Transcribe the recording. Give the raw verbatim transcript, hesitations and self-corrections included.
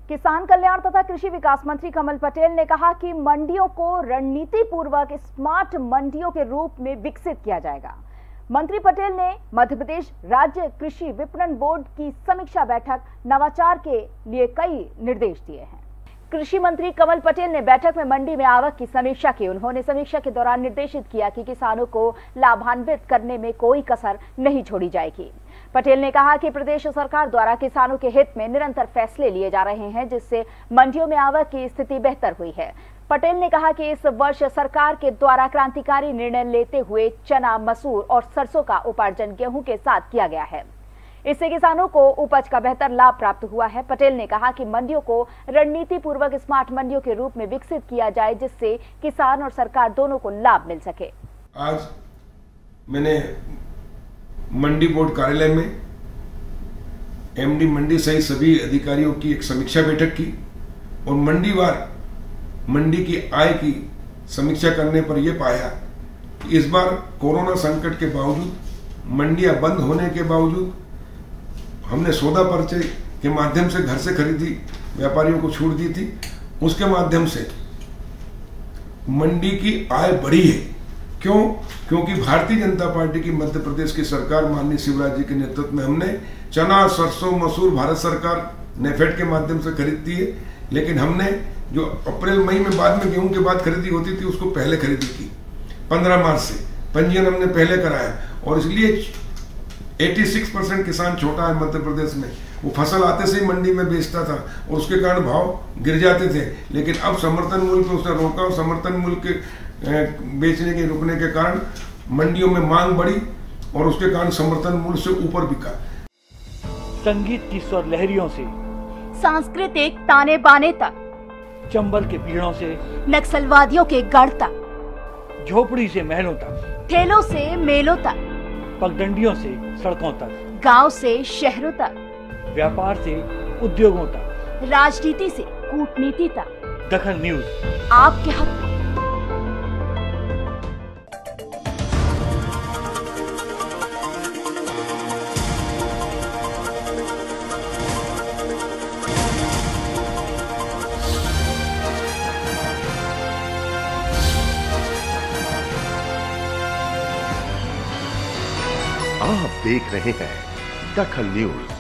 किसान कल्याण तथा कृषि विकास मंत्री कमल पटेल ने कहा कि मंडियों को रणनीति पूर्वक स्मार्ट मंडियों के रूप में विकसित किया जाएगा। मंत्री पटेल ने मध्य प्रदेश राज्य कृषि विपणन बोर्ड की समीक्षा बैठक नवाचार के लिए कई निर्देश दिए हैं। कृषि मंत्री कमल पटेल ने बैठक में मंडी में आवक की समीक्षा की। उन्होंने समीक्षा के दौरान निर्देशित किया कि किसानों को लाभान्वित करने में कोई कसर नहीं छोड़ी जाएगी। पटेल ने कहा कि प्रदेश सरकार द्वारा किसानों के हित में निरंतर फैसले लिए जा रहे हैं, जिससे मंडियों में आवक की स्थिति बेहतर हुई है। पटेल ने कहा कि इस वर्ष सरकार के द्वारा क्रांतिकारी निर्णय लेते हुए चना, मसूर और सरसों का उपार्जन गेहूं के साथ किया गया है। इससे किसानों को उपज का बेहतर लाभ प्राप्त हुआ है। पटेल ने कहा कि मंडियों को रणनीति पूर्वक स्मार्ट मंडियों के रूप में विकसित किया जाए, जिससे किसान और सरकार दोनों को लाभ मिल सके। आज मैंने मंडी बोर्ड कार्यालय में एमडी मंडी सहित सभी अधिकारियों की एक समीक्षा बैठक की और मंडीवार मंडी की आय की समीक्षा करने पर यह पाया कि इस बार कोरोना संकट के बावजूद, मंडियां बंद होने के बावजूद, हमने सौदा पर्चे के माध्यम से घर से खरीदी व्यापारियों को छूट दी थी। उसके माध्यम से मंडी की आय बढ़ी है। क्यों? क्योंकि भारतीय जनता पार्टी की मध्य प्रदेश की सरकार माननीय शिवराज जी के नेतृत्व में हमने चना, सरसों, मसूर भारत सरकार नेफेड के माध्यम से खरीदती है, लेकिन हमने जो अप्रैल मई में बाद में गेहूं के बाद खरीदी होती थी उसको पहले खरीदी की। पंद्रह मार्च से पंजीयन हमने पहले कराया और इसलिए छियासी परसेंट किसान छोटा है मध्य प्रदेश में। वो फसल आते से ही मंडी में बेचता था और उसके कारण भाव गिर जाते थे, लेकिन अब समर्थन मूल्य पे उसने रोका और समर्थन मूल्य के बेचने के रुकने के कारण मंडियों में मांग बढ़ी और उसके कारण समर्थन मूल्य से ऊपर बिका। संगीत की स्वर लहरियों से सांस्कृतिक ताने बाने तक, चंबल के पीड़ों से नक्सलवादियों के गढ़ तक, झोपड़ी से महलों तक, ठेलों से मेलों तक, पगडंडियों से सड़कों तक, गांव से शहरों तक, व्यापार से उद्योगों तक, राजनीति से कूटनीति तक, दखल न्यूज आपके हक में। आप देख रहे हैं दखल न्यूज।